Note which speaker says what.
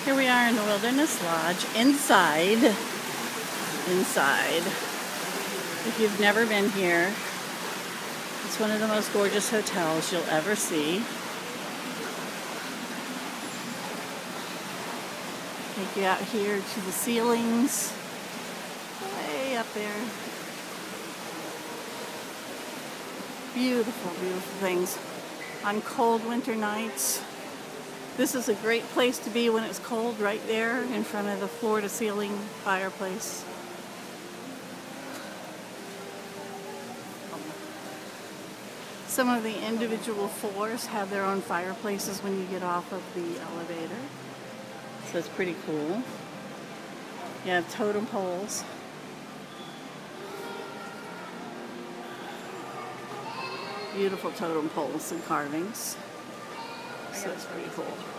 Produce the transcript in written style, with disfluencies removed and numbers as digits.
Speaker 1: Here we are in the Wilderness Lodge, inside. If you've never been here, it's one of the most gorgeous hotels you'll ever see. Take you out here to the ceilings, way up there. Beautiful, beautiful things. On cold winter nights, this is a great place to be when it's cold, right there in front of the floor-to-ceiling fireplace. Some of the individual floors have their own fireplaces when you get off of the elevator. So it's pretty cool. You have totem poles. Beautiful totem poles and carvings. So it's pretty cool.